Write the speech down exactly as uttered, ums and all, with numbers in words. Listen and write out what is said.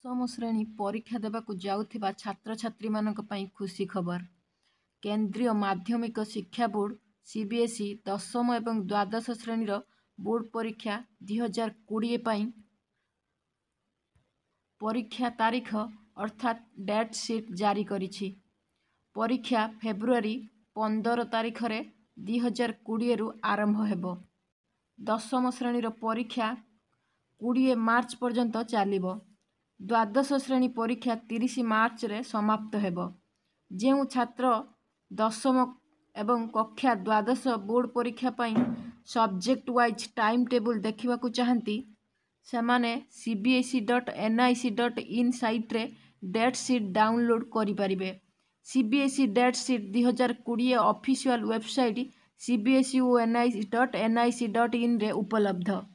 दशम श्रेणी परीक्षा देवाकू जाउथिबा छात्र छात्री मानक पई खुशी खबर। केंद्रीय माध्यमिक शिक्षा बोर्ड सीबीएसई दशम एवं द्वादश श्रेणी बोर्ड परीक्षा दुई हजार कोड़े परीक्षा तारीख अर्थात डेट सीट जारी करिछि। परीक्षा फेब्रुआरी पंदर तारीख रे दुई हजार कोड़े रु आरंभ हेबो। दशम श्रेणी परीक्षा कोड़े मार्च पर्यंत चलिबो। द्वादश श्रेणी परीक्षा तीस मार्च रे समाप्त हेबो। जेउ छात्र दशम एवं कक्षा द्वादश बोर्ड परीक्षा पई सब्जेक्ट वाइज टाइम टेबल देखा चाहती सेमाने CBSE dot NIC dot in site रे डेट सीट डाउनलोड करि परिबे। सीबीएसई डेट सीट दुई हजार कोड़े ऑफिशियल वेबसाइट सीबीएसई और NIC dot NIC dot in रे उपलब्ध।